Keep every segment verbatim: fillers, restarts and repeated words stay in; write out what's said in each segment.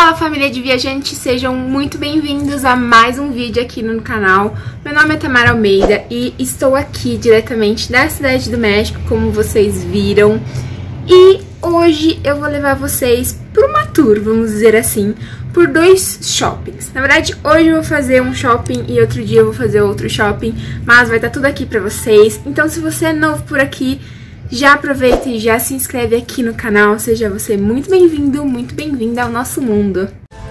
Fala, família de viajantes, sejam muito bem-vindos a mais um vídeo aqui no canal. Meu nome é Tamara Almeida e estou aqui diretamente da Cidade do México, como vocês viram. E hoje eu vou levar vocês para uma tour, vamos dizer assim, por dois shoppings. Na verdade, hoje eu vou fazer um shopping e outro dia eu vou fazer outro shopping, mas vai estar tudo aqui para vocês. Então, se você é novo por aqui, já aproveita e já se inscreve aqui no canal, seja você muito bem-vindo, muito bem-vinda ao nosso mundo.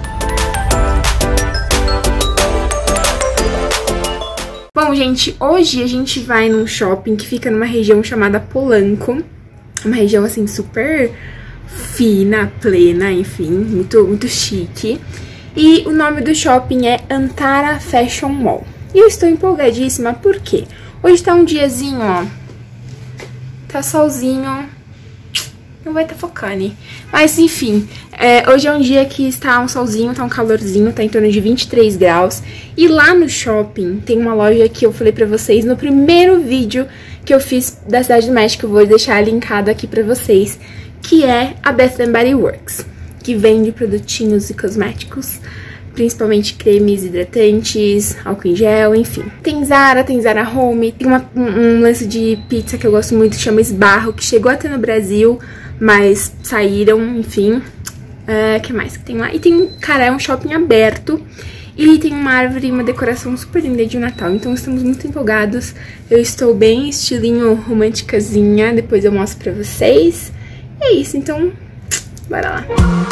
Bom, gente, hoje a gente vai num shopping que fica numa região chamada Polanco, uma região assim super fina, plena, enfim, muito, muito chique. E o nome do shopping é Antara Fashion Mall. E eu estou empolgadíssima porque hoje tá um diazinho, ó. Tá solzinho, não vai estar tá focando, mas enfim, é, hoje é um dia que está um solzinho, tá um calorzinho, tá em torno de vinte e três graus. E lá no shopping tem uma loja que eu falei pra vocês no primeiro vídeo que eu fiz da Cidade do México, eu vou deixar linkado aqui pra vocês, que é a Bath and Body Works, que vende produtinhos e cosméticos, principalmente cremes, hidratantes, álcool em gel, enfim. Tem Zara, tem Zara Home, tem uma, um, um lance de pizza que eu gosto muito, que chama Esbarro, que chegou até no Brasil, mas saíram, enfim. O uh, que mais que tem lá? E tem, cara, é um shopping aberto e tem uma árvore e uma decoração super linda de Natal, então estamos muito empolgados. Eu estou bem estilinho românticazinha, depois eu mostro pra vocês. E é isso, então, bora lá.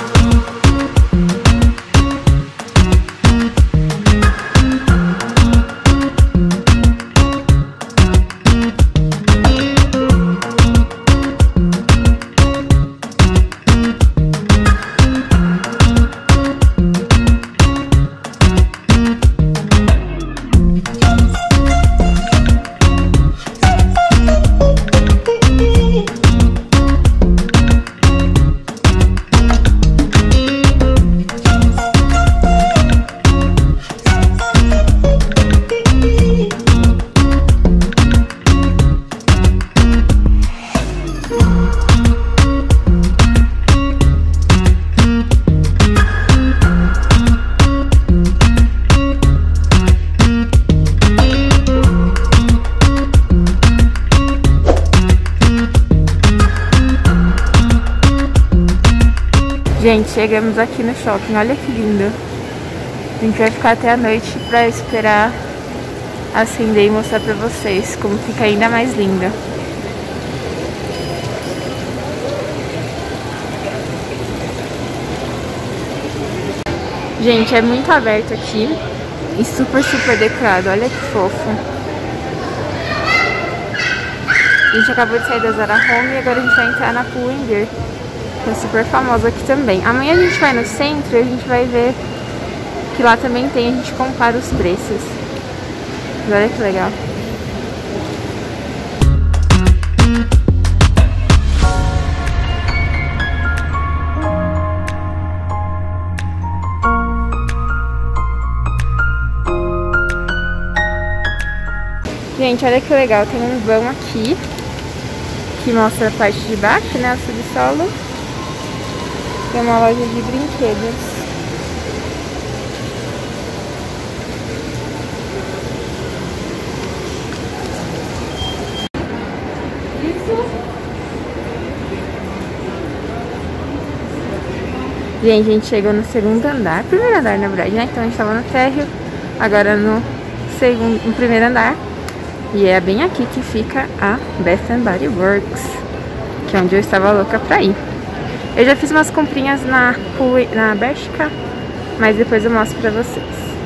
Gente, chegamos aqui no shopping, olha que lindo. A gente vai ficar até a noite pra esperar acender e mostrar pra vocês como fica ainda mais linda. Gente, é muito aberto aqui e super, super decorado, olha que fofo. A gente acabou de sair da Zara Home e agora a gente vai entrar na Pull&Bear, que é super famosa aqui também. Amanhã a gente vai no centro e a gente vai ver que lá também tem, a gente compara os preços. Mas olha que legal. Gente, olha que legal, tem um vão aqui que mostra a parte de baixo, né, o subsolo. Tem uma loja de brinquedos. Gente, a gente chegou no segundo andar, primeiro andar na verdade, né? Então a gente tava no térreo, agora no segundo, no primeiro andar. E é bem aqui que fica a Bath and Body Works, que é onde eu estava louca pra ir. Eu já fiz umas comprinhas na, na Bershka, mas depois eu mostro pra vocês.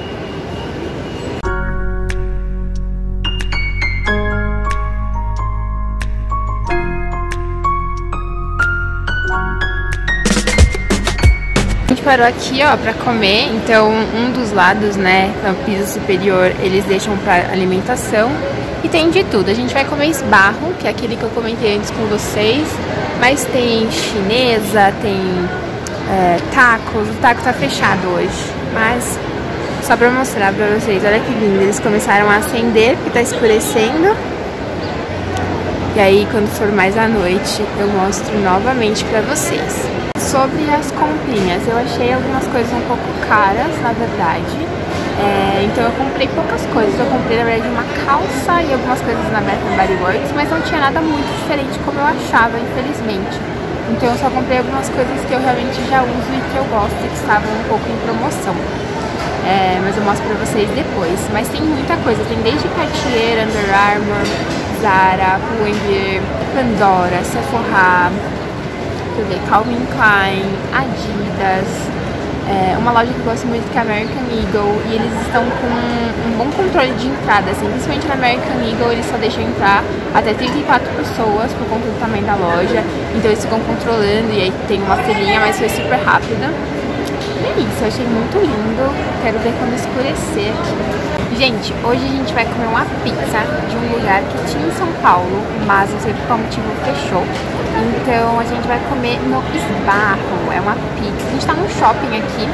A gente parou aqui, ó, pra comer. Então, um dos lados, né, no piso superior, eles deixam pra alimentação. E tem de tudo. A gente vai comer esbarro, que é aquele que eu comentei antes com vocês. Mas tem chinesa, tem é, tacos. O taco tá fechado hoje. Mas só pra mostrar pra vocês, olha que lindo. Eles começaram a acender, porque tá escurecendo. E aí, quando for mais à noite, eu mostro novamente pra vocês. Sobre as comprinhas, eu achei algumas coisas um pouco caras, na verdade. É, então eu comprei poucas coisas. Eu comprei, na verdade, uma calça e algumas coisas na Bath and Body Works, mas não tinha nada muito diferente como eu achava, infelizmente. Então eu só comprei algumas coisas que eu realmente já uso e que eu gosto e que estavam um pouco em promoção. É, mas eu mostro pra vocês depois. Mas tem muita coisa, tem desde Cartier, Under Armour, Zara, Pull&Bear, Pandora, Sephora, deixa eu ver, Calvin Klein, Adidas, é, uma loja que eu gosto muito que é a American Eagle, e eles estão com um bom controle de entrada, assim, principalmente na American Eagle eles só deixam entrar até trinta e quatro pessoas por conta do tamanho da loja, então eles ficam controlando e aí tem uma filinha, mas foi super rápida. E é isso, eu achei muito lindo, quero ver quando escurecer aqui. Gente, hoje a gente vai comer uma pizza de um lugar que tinha em São Paulo, mas não sei por qual motivo fechou. Então a gente vai comer no Esbarro, é uma pizza. A gente tá num shopping aqui,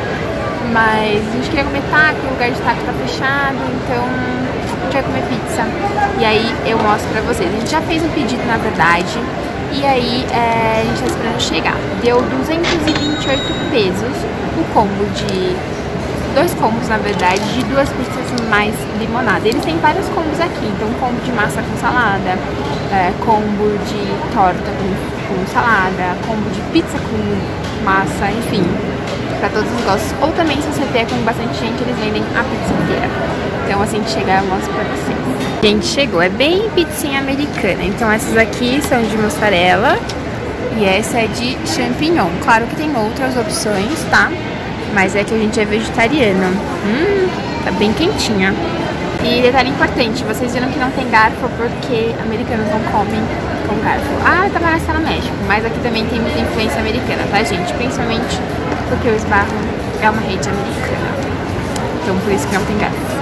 mas a gente queria comer taco, o lugar de taco tá fechado, então a gente vai comer pizza. E aí eu mostro pra vocês. A gente já fez um pedido, na verdade, e aí é, a gente tá esperando chegar. Deu duzentos e vinte e oito pesos o combo de... dois combos, na verdade, de duas pizzas mais limonada. Eles têm vários combos aqui, então combo de massa com salada, é, combo de torta com, com salada, combo de pizza com massa, enfim, pra todos os gostos. Ou também, se você vier com bastante gente, eles vendem a pizza inteira. Então, assim que chegar, eu mostro pra vocês. Gente, chegou. É bem pizzinha americana. Então, essas aqui são de mussarela e essa é de champignon. Claro que tem outras opções, tá? Mas é que a gente é vegetariano. Hum, tá bem quentinha. E detalhe importante, vocês viram que não tem garfo porque americanos não comem com garfo. Ah, tá mais no México, mas aqui também tem muita influência americana, tá, gente? Principalmente porque o Esbarro é uma rede americana. Então por isso que não tem garfo.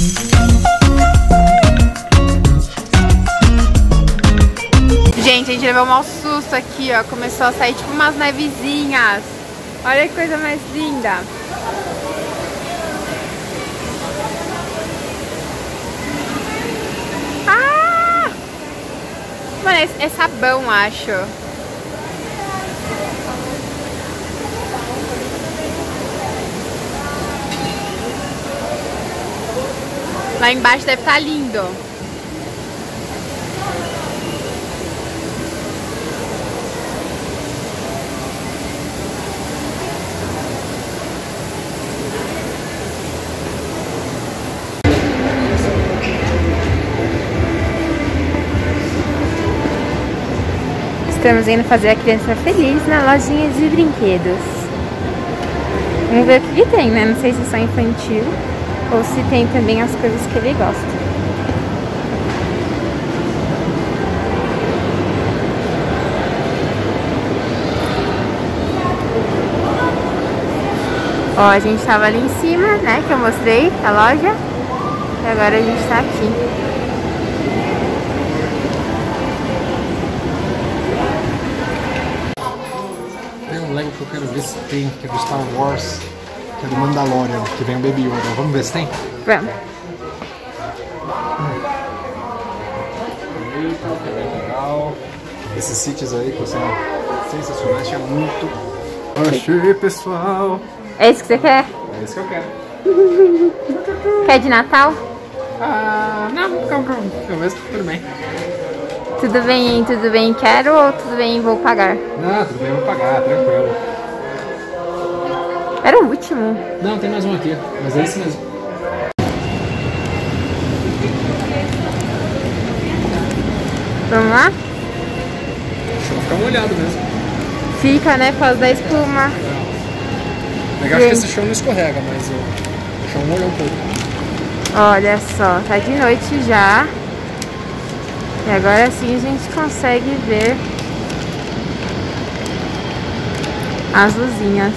Gente, a gente levou um mau susto aqui, ó. Começou a sair tipo umas nevezinhas. Olha que coisa mais linda. Ah! Mano, é, é sabão, acho. Lá embaixo deve estar lindo. Estamos indo fazer a criança feliz na lojinha de brinquedos. Vamos ver o que, que tem, né? Não sei se é só infantil ou se tem também as coisas que ele gosta. Ó, a gente tava ali em cima, né? Que eu mostrei a loja. E agora a gente tá aqui. Lego que eu quero ver se tem, que é do Star Wars, que é do Mandalorian, que vem o Baby Yoda. Vamos ver se tem? Vamos. Eita, que é bem legal. Esses sítios aí que são sensacionais, tinha muito. Achei, pessoal. É isso que você quer? É isso que eu quero. Quer de Natal? Ah, não, compra um. Pelo menos tudo bem. Tudo bem, tudo bem, quero ou tudo bem, vou pagar? Não, tudo bem, vou pagar, tranquilo. Era o último. Não, tem mais um aqui, mas é esse mesmo. Vamos lá? Deixa eu ficar molhado mesmo. Fica, né, por causa da espuma. É. Legal que esse chão não escorrega, mas o, o chão molha um pouco. Olha só, tá de noite já. E agora sim a gente consegue ver as luzinhas.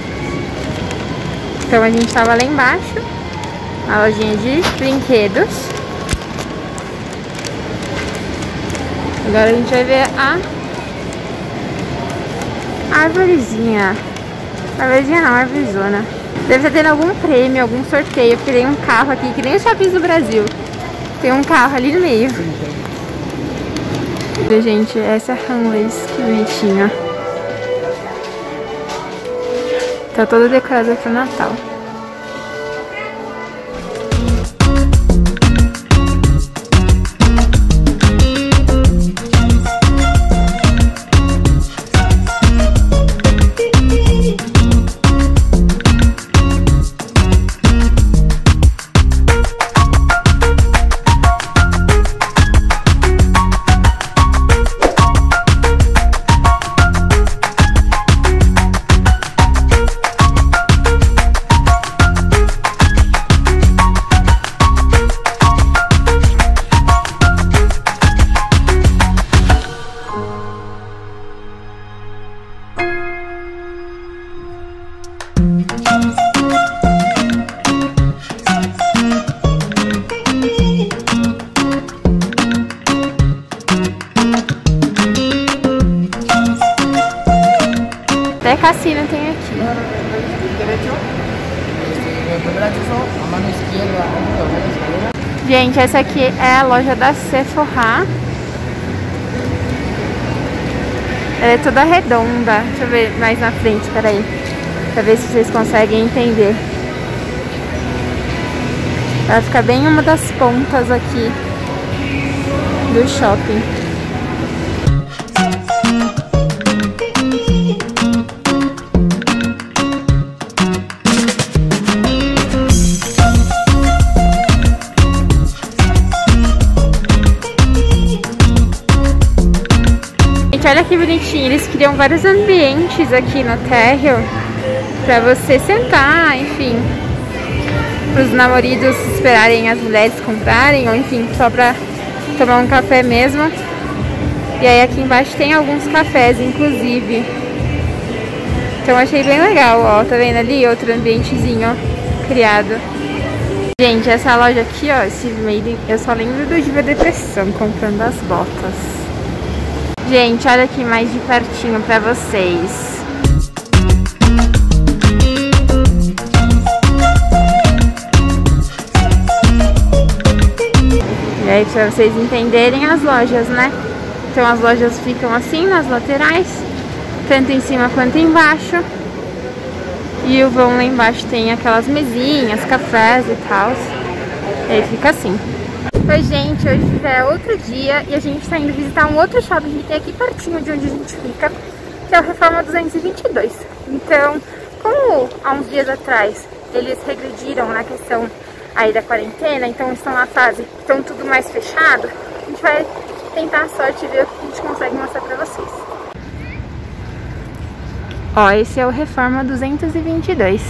Então a gente tava lá embaixo, na lojinha de brinquedos. Agora a gente vai ver a árvorezinha. Árvorezinha não, árvorezona. Deve estar tendo algum prêmio, algum sorteio, porque tem um carro aqui, que nem os shoppings do Brasil. Tem um carro ali no meio. Gente, essa é a Hamleys, que bonitinha. Tá toda decorada pro Natal. Até cassino tem aqui. Gente, essa aqui é a loja da Sephora. Ela é toda redonda. Deixa eu ver mais na frente, peraí. Pra ver se vocês conseguem entender. Ela fica bem em uma das pontas aqui do shopping. Olha que bonitinho, eles criam vários ambientes aqui no térreo pra você sentar, enfim, pros namoridos esperarem as mulheres comprarem, ou enfim, só pra tomar um café mesmo. E aí aqui embaixo tem alguns cafés, inclusive. Então achei bem legal, ó, tá vendo ali outro ambientezinho criado. Gente, essa loja aqui, ó, esse Made, eu só lembro do Diva Depressão comprando as botas. Gente, olha aqui mais de pertinho pra vocês. E aí, pra vocês entenderem as lojas, né? Então as lojas ficam assim nas laterais, tanto em cima quanto embaixo. E o vão lá embaixo tem aquelas mesinhas, cafés e tal. E aí fica assim. Oi gente, hoje já é outro dia e a gente tá indo visitar um outro shopping que tem aqui pertinho de onde a gente fica, que é o Reforma duzentos e vinte e dois. Então, como há uns dias atrás eles regrediram na questão aí da quarentena, então estão na fase, estão tudo mais fechado, a gente vai tentar a sorte e ver o que a gente consegue mostrar pra vocês. Ó, esse é o Reforma duzentos e vinte e dois.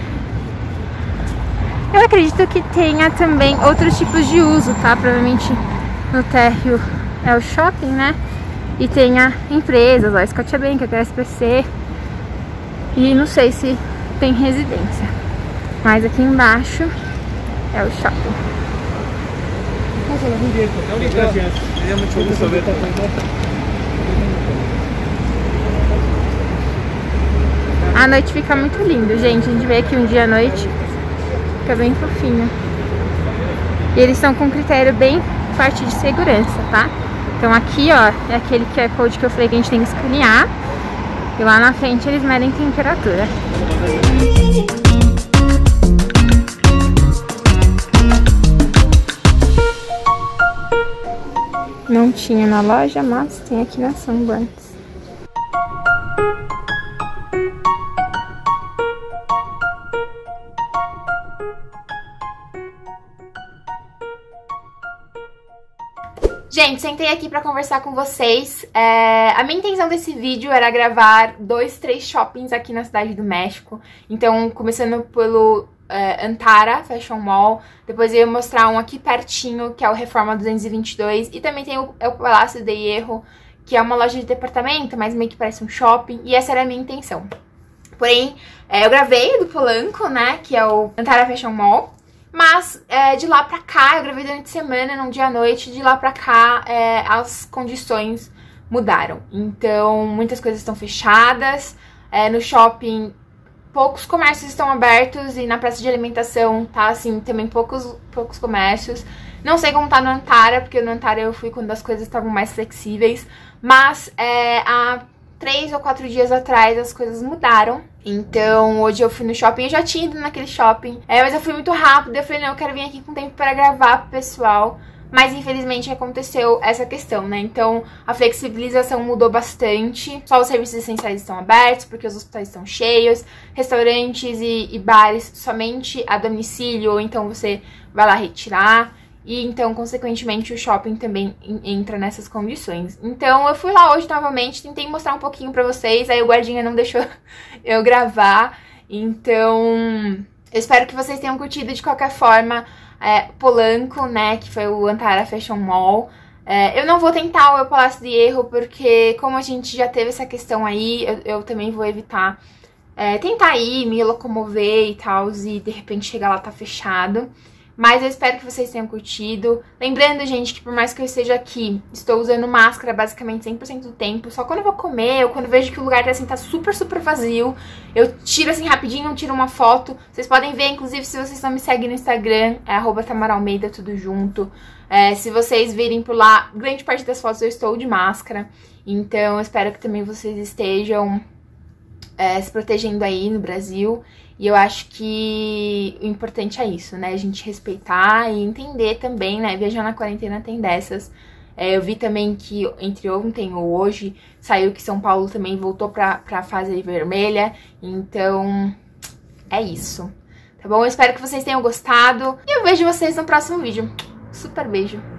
Eu acredito que tenha também outros tipos de uso, tá? Provavelmente no térreo é o shopping, né? E tenha empresas, ó, Scotiabank, H S B C. E não sei se tem residência. Mas aqui embaixo é o shopping. A noite fica muito lindo, gente. A gente veio aqui um dia à noite. Fica bem fofinho. E eles estão com um critério bem forte de segurança, tá? Então aqui, ó, é aquele Q R Code que eu falei que a gente tem que escanear. E lá na frente eles medem temperatura. Não tinha na loja, mas tem aqui na Sanborns. Gente, sentei aqui pra conversar com vocês. É, a minha intenção desse vídeo era gravar dois, três shoppings aqui na Cidade do México. Então, começando pelo é, Antara Fashion Mall. Depois eu ia mostrar um aqui pertinho, que é o Reforma duzentos e vinte e dois. E também tem o, é o Palácio de Hierro, que é uma loja de departamento, mas meio que parece um shopping. E essa era a minha intenção. Porém, é, eu gravei do Polanco, né, que é o Antara Fashion Mall. Mas é, de lá pra cá, eu gravei durante a semana, num dia à noite, de lá pra cá é, as condições mudaram. Então, muitas coisas estão fechadas, é, no shopping poucos comércios estão abertos e na praça de alimentação tá assim, também poucos, poucos comércios. Não sei como tá no Antara, porque no Antara eu fui quando as coisas estavam mais flexíveis, mas é, a três ou quatro dias atrás as coisas mudaram. Então, hoje eu fui no shopping, eu já tinha ido naquele shopping, é, mas eu fui muito rápido, eu falei, não, eu quero vir aqui com tempo para gravar pro pessoal. Mas, infelizmente, aconteceu essa questão, né? Então, a flexibilização mudou bastante. Só os serviços essenciais estão abertos, porque os hospitais estão cheios. Restaurantes e, e bares somente a domicílio, ou então você vai lá retirar. E, então, consequentemente, o shopping também entra nessas condições. Então, eu fui lá hoje novamente, tentei mostrar um pouquinho pra vocês. Aí o guardinha não deixou eu gravar. Então, eu espero que vocês tenham curtido de qualquer forma. É, Polanco, né, que foi o Antara Fashion Mall. É, eu não vou tentar o Eu Palácio de Erro, porque como a gente já teve essa questão aí, eu, eu também vou evitar é, tentar ir, me locomover e tal, e de repente chegar lá tá fechado. Mas eu espero que vocês tenham curtido. Lembrando, gente, que por mais que eu esteja aqui, estou usando máscara basicamente cem por cento do tempo. Só quando eu vou comer, ou quando eu vejo que o lugar tá, assim, tá super, super vazio, eu tiro assim rapidinho, tiro uma foto. Vocês podem ver, inclusive, se vocês não me seguem no Instagram, é arroba Tamara Almeida, tudo junto. É, se vocês virem por lá, grande parte das fotos eu estou de máscara. Então eu espero que também vocês estejam é, se protegendo aí no Brasil. E eu acho que o importante é isso, né? A gente respeitar e entender também, né? Viajar na quarentena tem dessas. É, eu vi também que entre ontem ou hoje saiu que São Paulo também voltou pra, pra fase vermelha. Então, é isso. Tá bom? Eu espero que vocês tenham gostado. E eu vejo vocês no próximo vídeo. Super beijo!